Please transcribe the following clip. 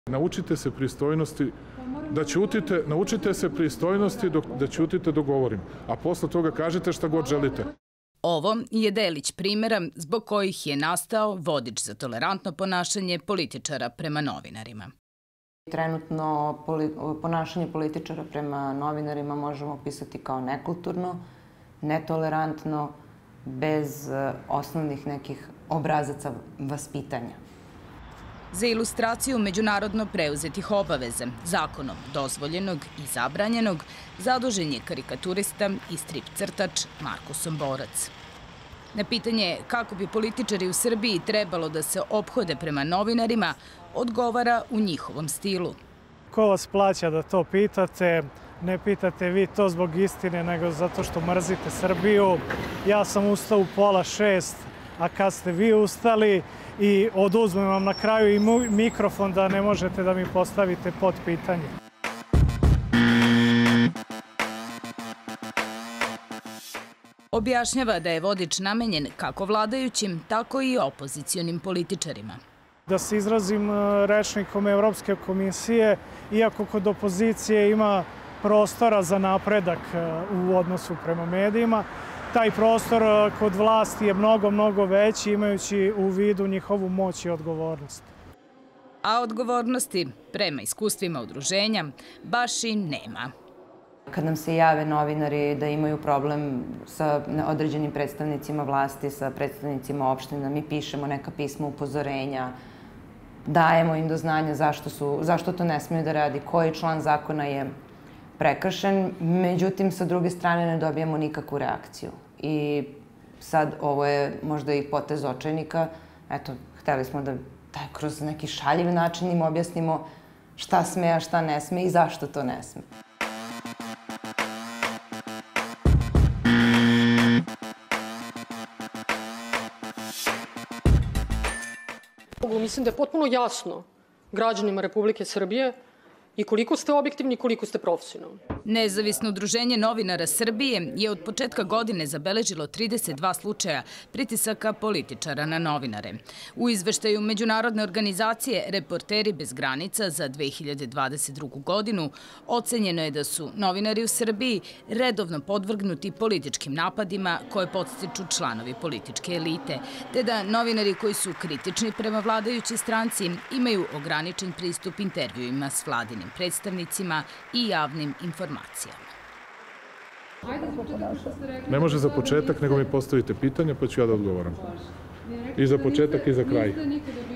Naučite se pristojnosti da ćutite, naučite se pristojnosti da ćutite dok govorim, a posle toga kažete šta god želite. Ovo je delić primjera zbog kojih je nastao vodič za tolerantno ponašanje političara prema novinarima. Trenutno ponašanje političara prema novinarima možemo opisati kao nekulturno, netolerantno, bez osnovnih nekih obrazaca vaspitanja. Za ilustraciju međunarodno preuzetih obaveza, zakonom dozvoljenog i zabranjenog, zadužen je karikaturista i strip crtač Marko Somborac. Na pitanje kako bi političari u Srbiji trebalo da se ophode prema novinarima, odgovara u njihovom stilu. Ko vas plaća da to pitate? Ne pitate vi to zbog istine, nego zato što mrzite Srbiju. Ja sam ustao u 5:30, a kad ste vi ustali i oduzmem vam na kraju i mikrofon da ne možete da mi postavite pod pitanje. Objašnjava da je vodič namenjen kako vladajućim, tako i opozicionim političarima. Da se izrazim rečnikom Evropske komisije, iako kod opozicije ima prostora za napredak u odnosu prema medijima, taj prostor kod vlasti je mnogo veći, imajući u vidu njihovu moć i odgovornost. A odgovornosti, prema iskustvima udruženja, baš i nema. Kad nam se jave novinari da imaju problem sa određenim predstavnicima vlasti, sa predstavnicima opština, mi pišemo neka pisma upozorenja, dajemo im do znanja zašto to ne smiju da radi, koji član zakona je prekršen, međutim, sa druge strane ne dobijamo nikakvu reakciju. I sad ovo je možda i potez očajnika. Eto, hteli smo da kroz neki šaljiv način im objasnimo šta sme, a šta ne sme i zašto to ne sme. Mislim da je potpuno jasno građanima Republike Srbije i koliko ste objektivni i koliko ste profesionalni. Nezavisno udruženje novinara Srbije je od početka godine zabeležilo 32 slučaja pritisaka političara na novinare. U izveštaju međunarodne organizacije Reporteri bez granica za 2022. godinu ocenjeno je da su novinari u Srbiji redovno podvrgnuti političkim napadima koje podstiču članovi političke elite, te da novinari koji su kritični prema vladajućoj stranci imaju ograničen pristup intervjuima s vladinim predstavnicima i javnim informacijama. Ne može za početak, nego mi postavite pitanja, pa ću ja da odgovoram. I za početak i za kraj.